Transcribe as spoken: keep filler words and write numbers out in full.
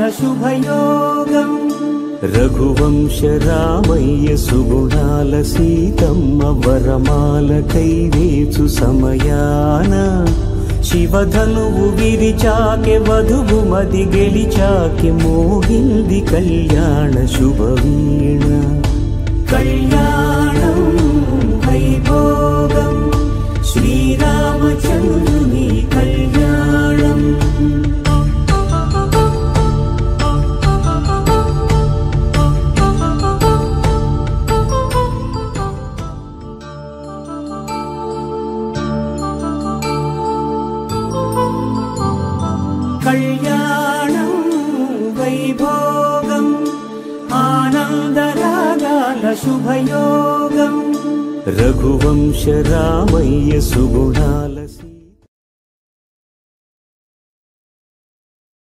శుభయోగం రఘువంశ రామయ్య సుగుణాల సీతమ్మ వరమాల కైవేచు సమయాన శివధనువు విరిచాకె వధువు మది గెలిచాకె మోగింది కళ్యాణ శుభవీణ కళ్యాణం వైభోగం శ్రీరామచంద్రుని కళ్యాణం కళ్యాణం వైభోగం ఆనందరాగాల శుభయోగం రఘువంశ రామయ్య సుగుణాల